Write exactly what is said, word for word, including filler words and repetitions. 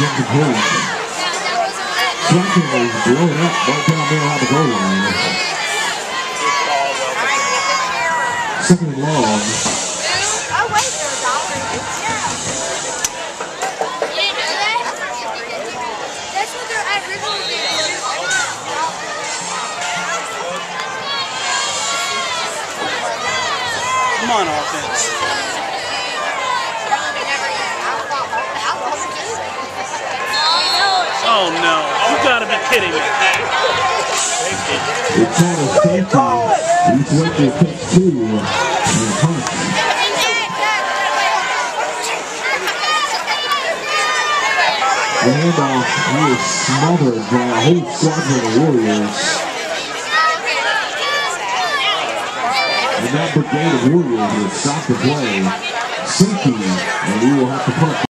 incomplete. Second was blown up right down there on the goal line. Second and long. Oh, wait, there's already. You didn't know that? That's what they're at originally. Come on, offense. Oh no, you gotta be kidding me. It's on a safety. He's went to pick two. And punt. The handoff, he is smothered by a whole squadron of Warriors. And that brigade of Warriors will stop the play. Safety, and we will have to punt.